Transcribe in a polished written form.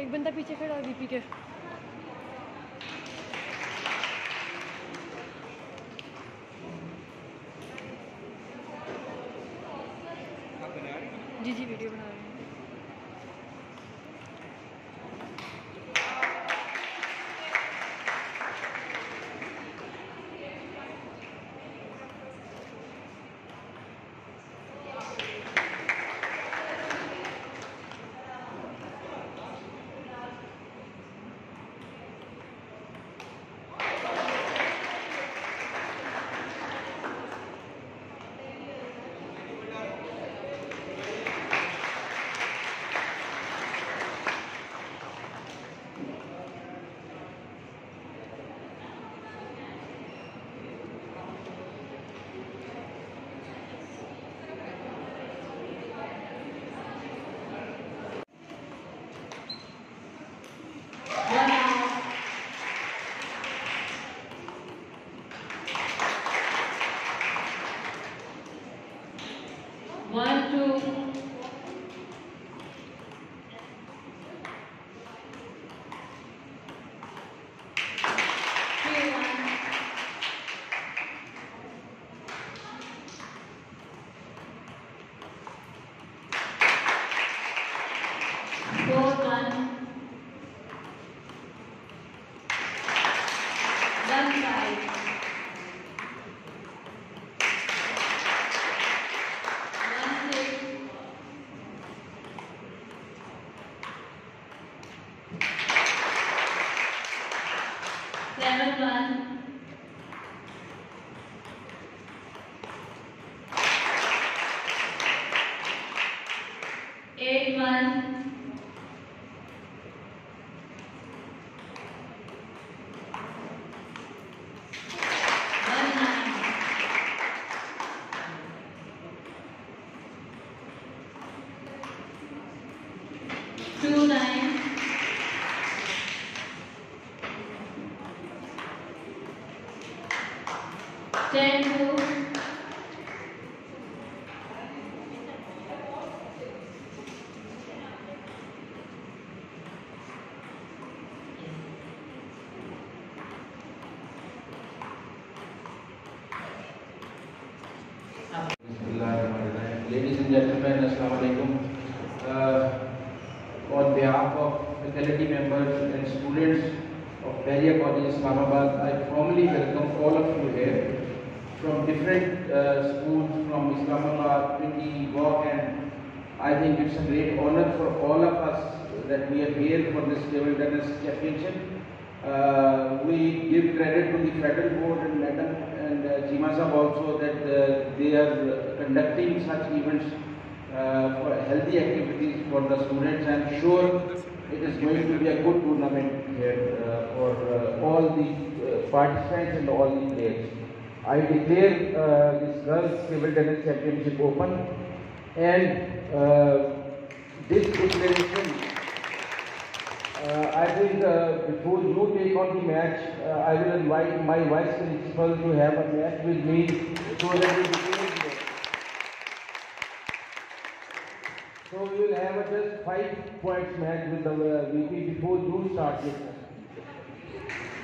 एक बंदा पीछे खड़ा है वीपी के। जी जी वीडियो बना रहे हैं। One, two. Ladies and gentlemen, Assalamu alaikum. On behalf of faculty members and students of Bahria College, Islamabad, I formally welcome all of you here from different schools from Islamabad, Pindi, Wak, and I think it's a great honor for all of us that we are here for this table tennis championship. We give credit to the federal board and Madam and Chima Sahab also that they are conducting such events for healthy activities for the students. I am sure it is going to be a good tournament here for all the participants and all the players. I declare this girls table tennis championship open, and this declaration, I think before you take on the match, I will invite my vice principal to have a match with me so that we begin. So we will have a just 5 points match with the VP before you start this match.